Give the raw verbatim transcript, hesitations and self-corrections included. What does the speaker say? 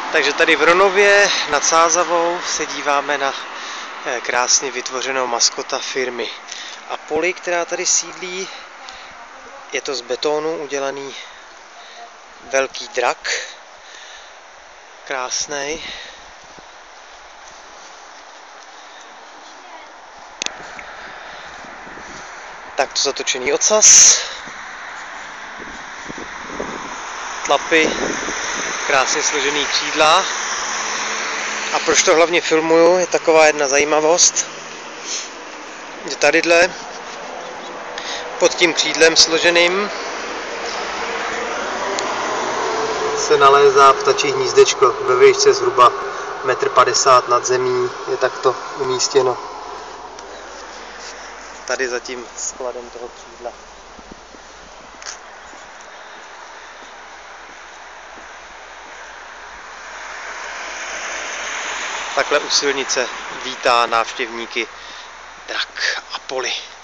Takže tady v Ronově nad Sázavou se díváme na krásně vytvořenou maskota firmy Apolly, která tady sídlí. Je to z betonu udělaný velký drak. Krásnej. Takto zatočený ocas. Tlapy, krásně složený křídla. A proč to hlavně filmuju, je taková jedna zajímavost, že tadyhle pod tím křídlem složeným se nalézá ptačí hnízdečko ve výšce zhruba metr padesát nad zemí, je takto umístěno tady za tím skladem toho křídla. Takhle u silnice vítá návštěvníky drak Apolly.